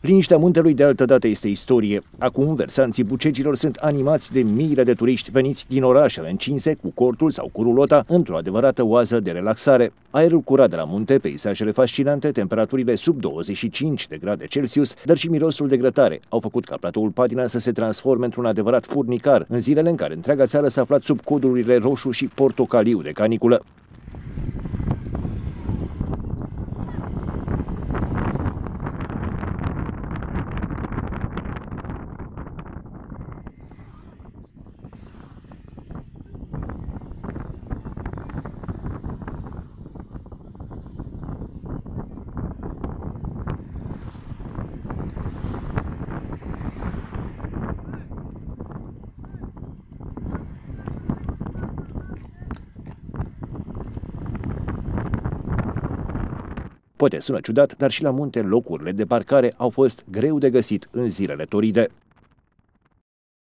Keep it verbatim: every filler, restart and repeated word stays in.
Liniștea muntelui de altădată este istorie. Acum, versanții Bucegilor sunt animați de miile de turiști veniți din orașele încinse, cu cortul sau cu rulota, într-o adevărată oază de relaxare. Aerul curat de la munte, peisajele fascinante, temperaturile sub douăzeci și cinci de grade Celsius, dar și mirosul de grătare au făcut ca platoul Padina să se transforme într-un adevărat furnicar, în zilele în care întreaga țară s-a aflat sub codurile roșu și portocaliu de caniculă. Poate sună ciudat, dar și la munte locurile de parcare au fost greu de găsit în zilele toride.